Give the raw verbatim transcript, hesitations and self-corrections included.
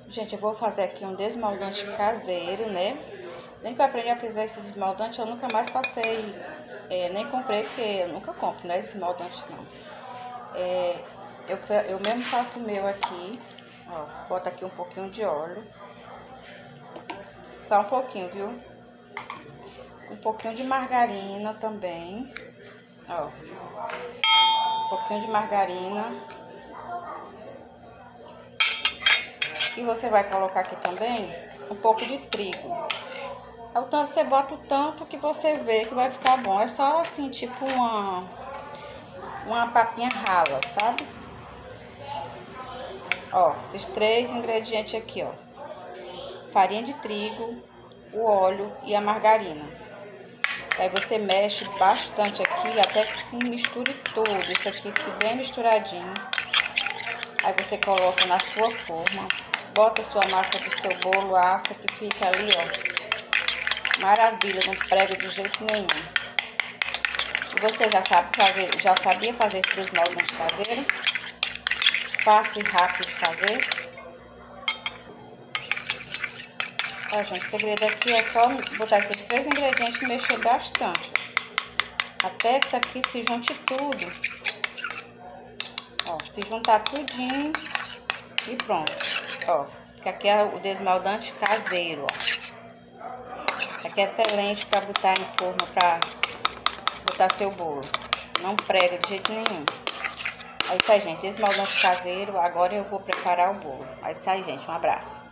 Gente, eu vou fazer aqui um desmoldante caseiro, né? Nem que eu aprendi a fazer esse desmoldante, eu nunca mais passei, é, nem comprei, porque eu nunca compro, né? Desmoldante não. É, eu, eu mesmo faço o meu aqui, ó. Bota aqui um pouquinho de óleo. Só um pouquinho, viu? Um pouquinho de margarina também, ó. Um pouquinho de margarina. E você vai colocar aqui também um pouco de trigo. O tanto você bota o tanto que você vê que vai ficar bom. É só assim, tipo uma uma papinha rala, sabe? Ó, esses três ingredientes aqui, ó. Farinha de trigo, o óleo e a margarina. Aí você mexe bastante aqui até que se misture tudo. Isso aqui fique bem misturadinho. Aí você coloca na sua forma. Bota a sua massa do seu bolo, assa que fica ali, ó. Maravilha, não prega de jeito nenhum. E você já sabe fazer, já sabia fazer esse desmoldante caseiro? Fácil e rápido de fazer. Ó, gente, o segredo aqui é só botar esses três ingredientes e mexer bastante. Até que isso aqui se junte tudo. Ó, se juntar tudinho e pronto. Ó, que aqui é o desmoldante caseiro, ó. Aqui é excelente para botar em forma, para botar seu bolo. Não prega de jeito nenhum. É isso aí, gente. Desmoldante caseiro. Agora eu vou preparar o bolo. É isso aí, gente. Um abraço.